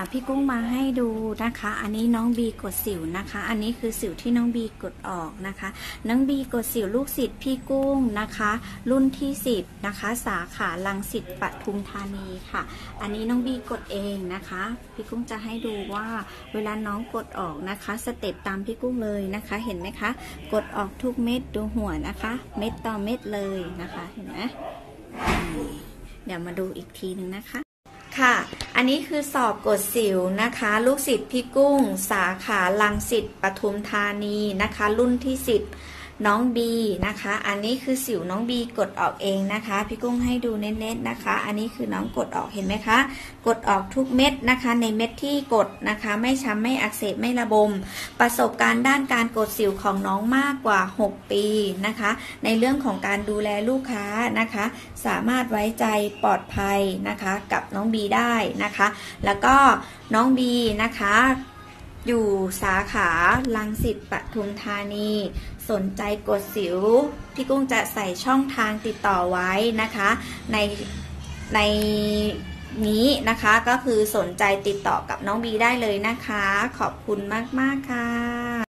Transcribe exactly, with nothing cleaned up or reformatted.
พี่กุ้งมาให้ดูนะคะอันนี้น้องบีกดสิวนะคะอันนี้คือสิวที่น้องบีกดออกนะคะน้องบีกดสิวลูกศิษย์พี่กุ้งนะคะรุ่นที่สิบนะคะสาขารังสิตปทุมธานีค่ะอันนี้น้องบีกดเองนะคะพี่กุ้งจะให้ดูว่าเวลาน้องกดออกนะคะสเต็ปตามพี่กุ้งเลยนะคะเห็นไหมคะกดออกทุกเม็ดดูหัวนะคะเม็ดต่อเม็ดเลยนะคะเห็นไหมเดี๋ยวมาดูอีกทีหนึ่งนะคะค่ะอันนี้คือสอบกดสิวนะคะลูกศิษย์พี่กุ้งสาขารังสิตปทุมธานีนะคะรุ่นที่สิบน้องบีนะคะอันนี้คือสิวน้องบีกดออกเองนะคะพี่กุ้งให้ดูเน้นๆนะคะอันนี้คือน้องกดออกเห็นไหมคะกดออกทุกเม็ดนะคะในเม็ดที่กดนะคะไม่ช้ำไม่อักเสบไม่ระบมประสบการณ์ด้านการกดสิวของน้องมากกว่าหกปีนะคะในเรื่องของการดูแลลูกค้านะคะสามารถไว้ใจปลอดภัยนะคะกับน้องบีได้นะคะแล้วก็น้องบีนะคะอยู่สาขารังสิตปทุมธานีสนใจกดสิวพี่กุ้งจะใส่ช่องทางติดต่อไว้นะคะในในนี้นะคะก็คือสนใจติดต่อกับน้องบีได้เลยนะคะขอบคุณมากๆค่ะ